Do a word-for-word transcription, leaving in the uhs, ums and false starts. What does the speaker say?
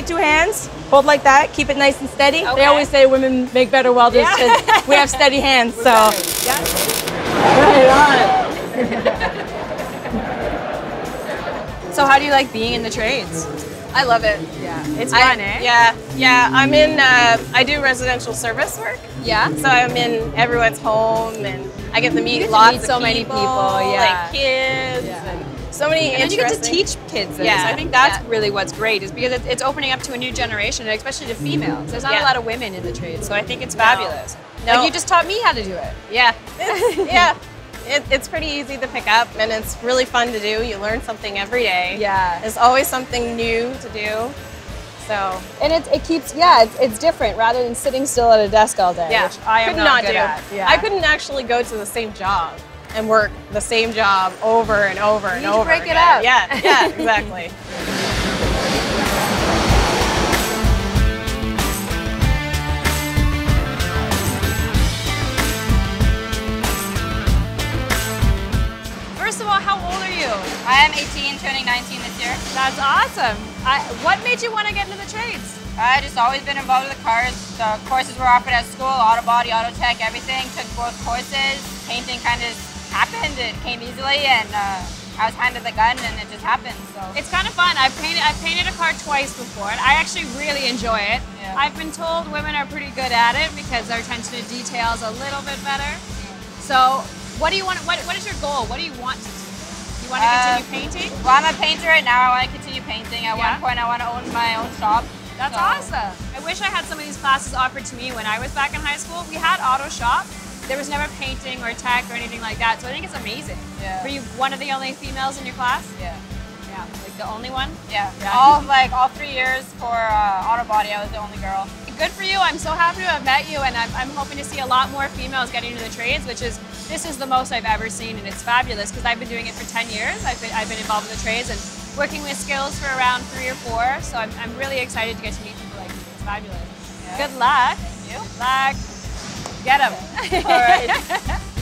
take two hands, hold like that, keep it nice and steady. Okay. They always say women make better welders because Yeah. we have steady hands. So, Yeah. right on. So how do you like being in the trades? I love it. Yeah, it's fun, I, eh? Yeah, yeah. I'm in. Uh, I do residential service work. Yeah. So I'm in everyone's home, and I get to meet You get to lots meet of so many people, yeah. like kids, Yeah. and so many And you get to interesting. teach kids this. Yeah. I think that's Yeah. really what's great, is because it's, it's opening up to a new generation, and especially to females. There's not Yeah. a lot of women in the trade, so I think it's fabulous. No. Like you just taught me how to do it. Yeah, it's, yeah. It, it's pretty easy to pick up, and it's really fun to do. You learn something every day. Yeah. There's always something new to do. So And it, it keeps, yeah, it's, it's different rather than sitting still at a desk all day, yeah, which I am could not, not good do. at. Yeah. I couldn't actually go to the same job and work the same job over and over and need to over. break it again. up. Yeah, yeah, exactly. First of all, how old are you? I am eighteen, turning nineteen this year. That's awesome. I, what made you want to get into the trades? I just always been involved with the cars. The courses were offered at school, auto body, auto tech, everything. Took both courses. Painting kind of happened. It came easily, and uh, I was handed the gun, and it just happened. So It's kind of fun. I've painted, I've painted a car twice before, and I actually really enjoy it. Yeah. I've been told women are pretty good at it because their attention to detail is a little bit better. So, what do you want? What What is your goal? What do you want to do? You want to Uh, continue painting? well, I'm a painter right now. I want to continue painting. At Yeah. one point, I want to own my own shop. That's So- awesome. I wish I had some of these classes offered to me when I was back in high school. We had auto shop. There was never painting or tech or anything like that, so I think it's amazing. Yeah. Were you one of the only females in your class? Yeah. Yeah, like the only one? Yeah. Yeah. All like all three years for uh, auto body, I was the only girl. Good for you. I'm so happy to have met you, and I'm, I'm hoping to see a lot more females getting into the trades, which is, this is the most I've ever seen, and it's fabulous because I've been doing it for ten years. I've been, I've been involved in the trades and working with skills for around three or four, so I'm, I'm really excited to get to meet people like you. It's fabulous. Yeah. Good luck. Thank you. Good luck. Get them. All right.